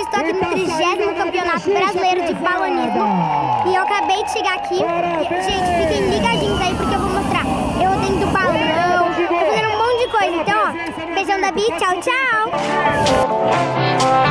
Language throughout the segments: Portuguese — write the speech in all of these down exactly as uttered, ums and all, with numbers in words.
estou aqui no trigésimo Campeonato Brasileiro de Balonismo e eu acabei de chegar aqui. E, gente, fiquem ligadinhos aí porque eu vou mostrar eu dentro do balão, tô fazendo um monte de coisa. Então, ó, beijão da Bi, tchau, tchau!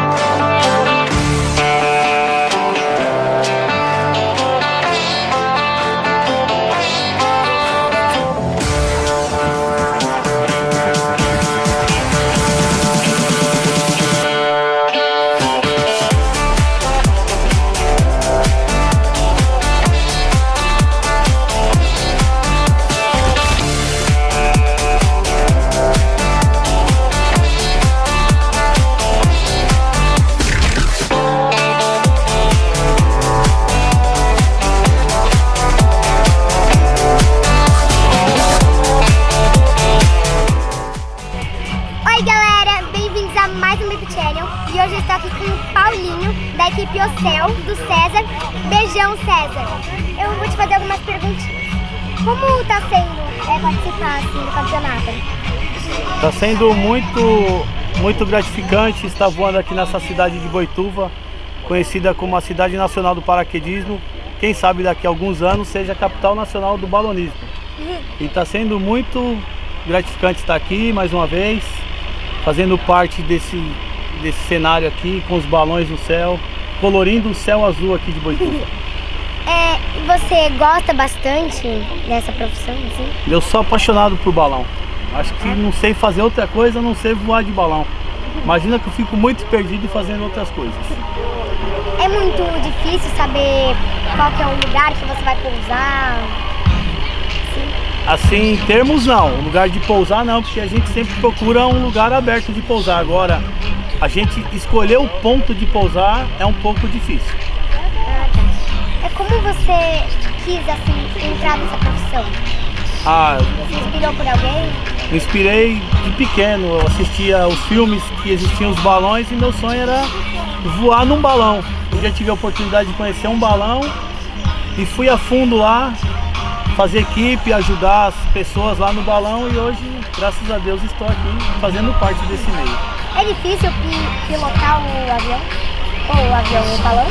E hoje eu estou aqui com o Paulinho, da equipe Ocel, do César. Beijão, César! Eu vou te fazer algumas perguntinhas. Como está sendo é, participar assim, do campeonato? Está sendo muito, muito gratificante estar voando aqui nessa cidade de Boituva, conhecida como a Cidade Nacional do Paraquedismo. Quem sabe daqui a alguns anos seja a capital nacional do balonismo. Uhum. E está sendo muito gratificante estar aqui mais uma vez, fazendo parte desse... desse cenário aqui, com os balões no céu, colorindo o céu azul aqui de Boituva. É, você gosta bastante dessa profissão, assim? Eu sou apaixonado por balão. Acho que não sei fazer outra coisa, a não sei voar de balão. Imagina que eu fico muito perdido fazendo outras coisas. É muito difícil saber qual que é o lugar que você vai pousar? Sim. Assim, em termos não, lugar de pousar não, porque a gente sempre procura um lugar aberto de pousar. Agora, a gente escolher o ponto de pousar é um pouco difícil. Ah, tá. É como você quis assim, entrar nessa profissão? Ah, você se inspirou por alguém? Me inspirei de pequeno, eu assistia os filmes que existiam os balões e meu sonho era voar num balão. Eu já tive a oportunidade de conhecer um balão e fui a fundo lá, fazer equipe, ajudar as pessoas lá no balão e hoje, graças a Deus, estou aqui fazendo parte desse meio. É difícil pilotar o avião? Ou o avião e o balão?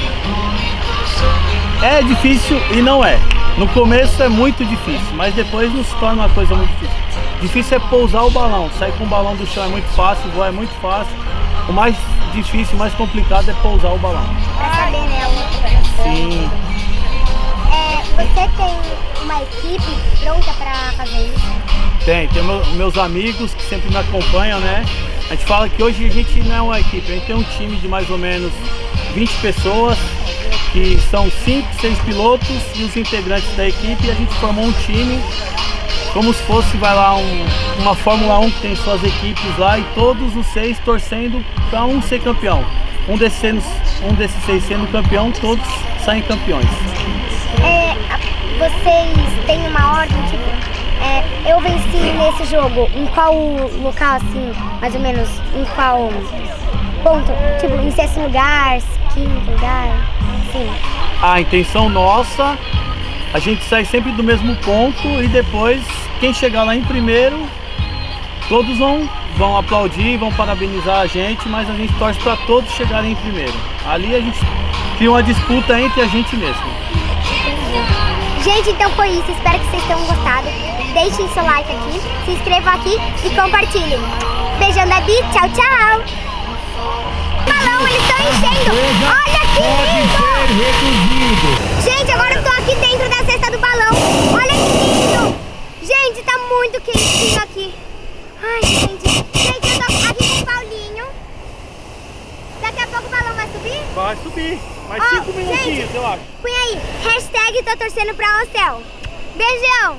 É difícil e não é. No começo é muito difícil, mas depois não se torna uma coisa muito difícil. Difícil é pousar o balão. Sair com o balão do chão é muito fácil, voar é muito fácil. O mais difícil, o mais complicado é pousar o balão. Pra saber, né? Sim. É, você tem uma equipe pronta para fazer isso? Tem, tem meu, meus amigos que sempre me acompanham, né? A gente fala que hoje a gente não é uma equipe, a gente tem um time de mais ou menos vinte pessoas, que são cinco, seis pilotos e os integrantes da equipe, e a gente formou um time como se fosse, vai lá, um, uma Fórmula um que tem suas equipes lá e todos os seis torcendo para um ser campeão. Um desses, sendo, um desses seis sendo campeão, todos saem campeões. É, vocês têm uma ordem, tipo, é, eu venci nesse jogo, em qual local, assim, mais ou menos, em qual ponto? Tipo, em sexto lugar, quinto lugar, sim. A intenção nossa, a gente sai sempre do mesmo ponto e depois, quem chegar lá em primeiro, todos vão, vão aplaudir, vão parabenizar a gente, mas a gente torce para todos chegarem em primeiro. Ali a gente cria uma disputa entre a gente mesmo. Gente, então foi isso. Espero que vocês tenham gostado. Deixem seu like aqui, se inscrevam aqui e compartilhem. Beijão da Bi, tchau, tchau! Balão, eles estão enchendo! Olha que lindo! Gente, agora eu tô aqui dentro da cesta do balão. Olha que lindo! Gente, tá muito quentinho aqui. Ai, gente. Gente, eu tô aqui com o Paulinho. Daqui a pouco o balão vai subir? Vai subir. Mais oh, cinco minutinhos, gente, eu acho. Põe aí, hashtag tô torcendo pra Ocel. Beijão!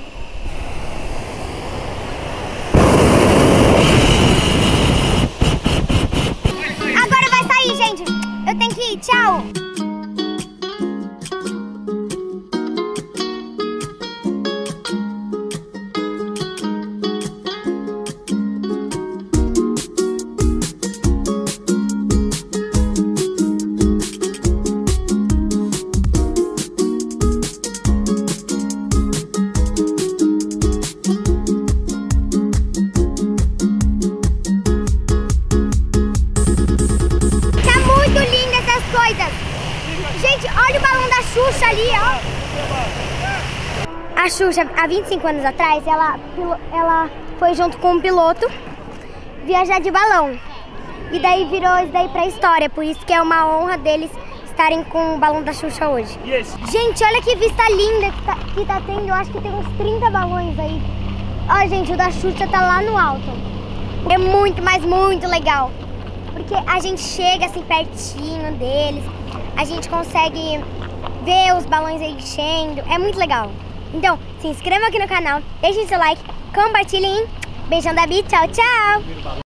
Agora vai sair, gente. Eu tenho que ir, tchau. ali, ó. A Xuxa, há vinte e cinco anos atrás, ela, ela foi junto com um piloto viajar de balão. E daí virou isso daí pra história, por isso que é uma honra deles estarem com o balão da Xuxa hoje. Yes. Gente, olha que vista linda que tá, que tá tendo, eu acho que tem uns trinta balões aí. Ó, gente, o da Xuxa tá lá no alto. É muito, mas muito legal. Porque a gente chega assim pertinho deles, a gente consegue ver os balões aí enchendo, é muito legal. Então, se inscreva aqui no canal, deixem seu like, compartilhem. Beijão da Bi, tchau, tchau!